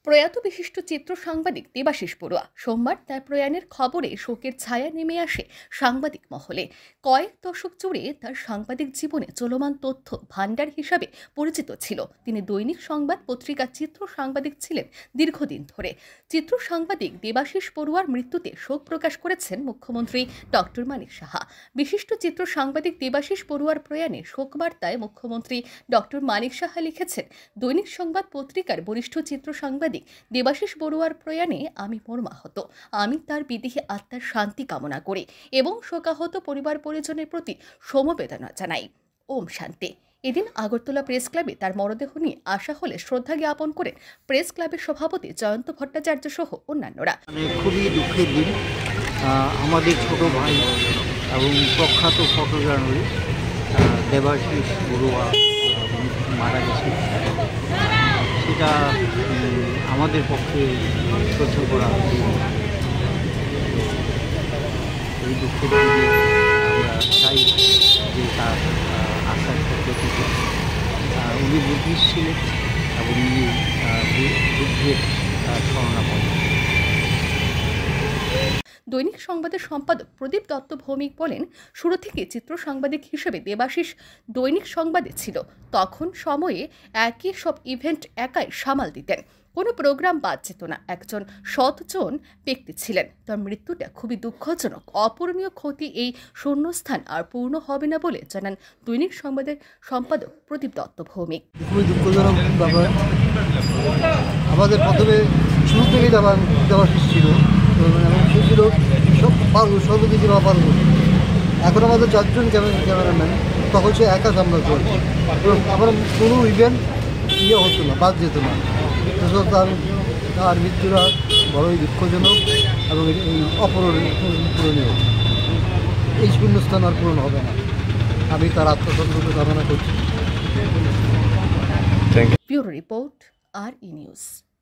প্রয়াত বিশিষ্ট চিত্র সাংবাদিক দেবাশিস বড়ুয়া সোমবার তার প্রয়াণের খবরে শোকের ছায়া নেমে আসে সাংবাদিক মহলে। কয়েক দশক জুড়ে তার সাংবাদিক জীবনে চলমান তথ্য ভাণ্ডার হিসাবে পরিচিত ছিল। তিনি দৈনিক সংবাদ পত্রিকা চিত্র সাংবাদিক ছিলেন দীর্ঘদিন ধরে। চিত্র সাংবাদিক দেবাশিস বড়ুয়ার মৃত্যুতে শোক প্রকাশ করেছেন মুখ্যমন্ত্রী ডক্টর মানিক সাহা। বিশিষ্ট চিত্র সাংবাদিক দেবাশিস বড়ুয়ার প্রয়াণে শোকবার্তায় মুখ্যমন্ত্রী ডক্টর মানিক সাহা লিখেছেন, দৈনিক সংবাদ পত্রিকার বরিষ্ঠ চিত্র সাংবাদিক দেবাশিস বড়ুয়ার প্রয়াণে আমি মর্মাহত। আমি তার বিদেহী আত্মার শান্তি কামনা করি এবং শোকাহত পরিবার পরিজনের প্রতি সমবেদনা জানাই। ওম শান্তি। এদিন আগরতলা প্রেস ক্লাবে তার মরদেহ নিয়ে আসা হলে শ্রদ্ধা জ্ঞাপন করেন প্রেস ক্লাবের সভাপতি জয়ন্ত ভট্টাচার্য সহ অন্যান্যরা। খুবই দুঃখের দিন। আমাদের ছোট ভাই এবং প্রখ্যাত ফটো জার্নালিস্ট দেবাশিস বড়ুয়া মারা গেছে। সেটা আমাদের পক্ষে সহ্য করা এই দুঃখের দিকে আমরা চাই যে তার আশার পদ্ধতিতে উনি বুদ্ধিস্ট ছিলেন এবং উনি বুদ্ধের শরণাপন্ন। দৈনিক সংবাদের সম্পাদক প্রদীপ দত্ত ভৌমিক বলেন, শুরু থেকে চিত্র সাংবাদিক হিসেবে দেবাশিস দৈনিক সংবাদে ছিল। তখন সময়ে একই সব ইভেন্ট একাই সামাল দিতেন, কোনো প্রোগ্রাম বাদ যেত না। একজন সৎজন ব্যক্তি ছিলেন। তার মৃত্যুটা খুবই দুঃখজনক। অপূরণীয় ক্ষতি, এই শূন্যস্থান আর পূর্ণ হবে না বলে জানান দৈনিক সংবাদের সম্পাদক প্রদীপ দত্ত ভৌমিক। খুবই দুঃখজনক ব্যাপার। আমাদের প্রথমে শুরু থেকেই দেবাশিস ছিল এবং সে ছিল সব পারবো, সর্বদিকে বা পারবো। এখন আমাদের 4 জন ক্যামেরাম্যান, তখন সে একা সামলাতে হতো। আবার কোনো ইভেন্ট হতো না, বাদ যেত না। তার মৃত্যুরা বড়ই দুঃখজনক এবং অপূরণীয়। এই শূন্যস্থান আর পূরণ হবে না। আমি তার আত্মসন্তুষ্ট কামনা করছি। Bureau report, RE news.